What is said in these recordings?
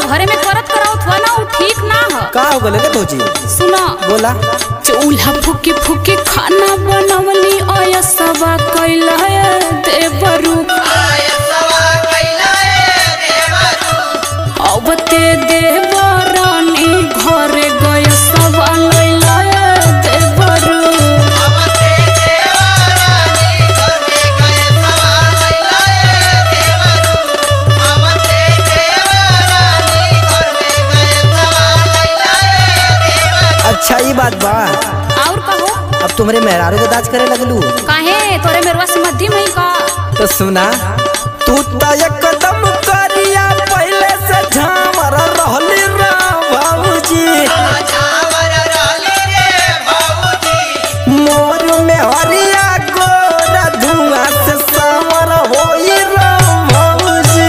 घरे में करत करावत हुआ ना, वो ठीक ना है। का हो गले रे भौजी? सुना बोला। चूल्हा फूकी फूकी खाना बनवली आया सवा कैला देवरू अब ते देवरानी घरे गए सवा लैला देवरू। अच्छा ये बात बा। और कहो अब तुम्हारे मेहरारू के दाज करे लगलू काहे? तोरे मेरवा समझी में का तो सुना, तू तो एकदम करिया पहले से झामर रहली रे भौजी। मोर में हरिया गोरा धुआं से सावर होई रे भौजी।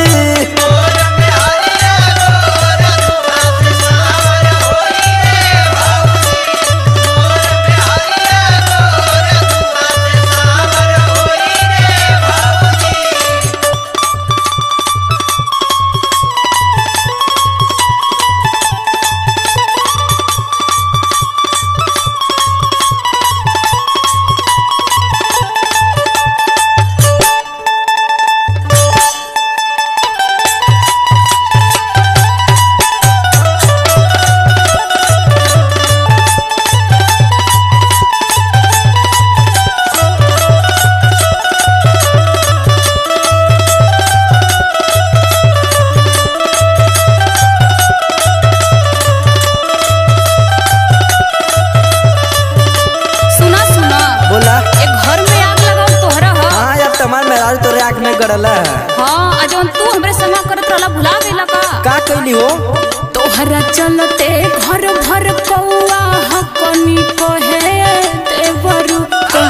हाँ, जौन तू हमरे संग करत रहला भुला गइला का कइली हो? तोहरा चलते घर भर कौआ हकनी कहे देवरू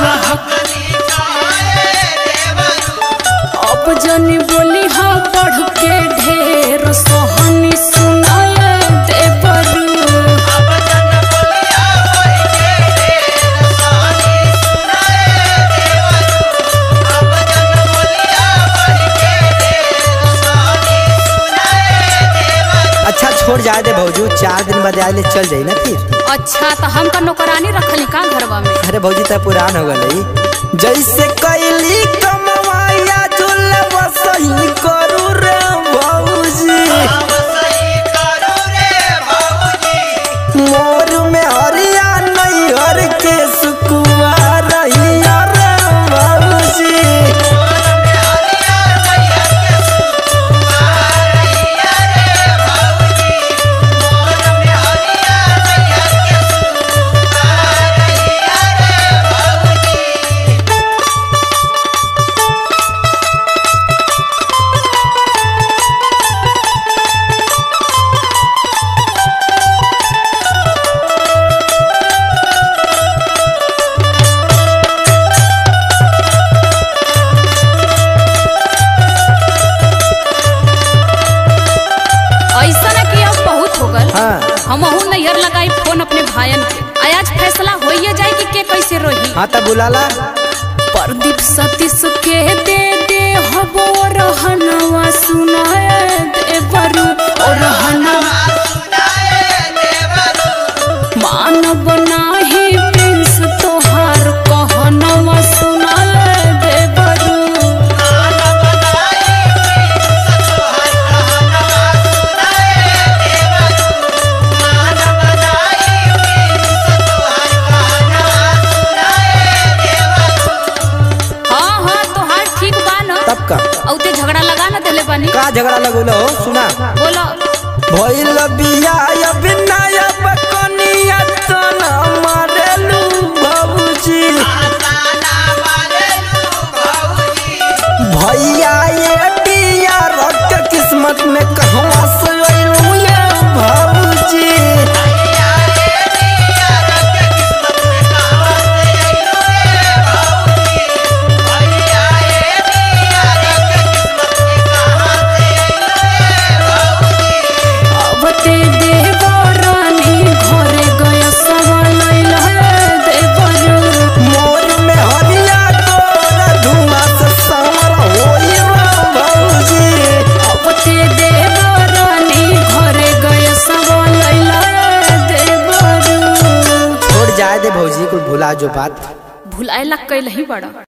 अब जनी बोली हा पढ़ के ढेर सोहनी सुनाए देवरू। अच्छा छोड़ जाए दे भौजी, 4 दिन बाद आइले चल जाई ना फिर। अच्छा तो हम का नौकरानी रखली का घरवा में? अरे भौजी तो पुरान हो गई, जैसे कैली कमवाया झूल वसही करू रे भौजी। मोर में हरिया नहीं हर के सुकुआ रहिया रे भौजी। हमहू नैहर लगाई फोन अपने भायन के, आज फैसला होइए जाए कि के कैसे रही। हाँ तो बुलाला। प्रदीप सतीश के दे दे हबो रहनवा सुनाए देवरू और रहनवा मानव नाही प्रिंस तोहार कहनवा सुनाए देवरू। औते झगड़ा लगा ना देले बानी का झगड़ा लगोलो सुना बोलो। भइल बिया बिना बकनिया तना मारेलू भौजी। भैया ये बिया रख किस्मत में कहवा से आइलू ये भौजी। देवा भुला जो बात। भुलाए ला कैल ही बड़ा।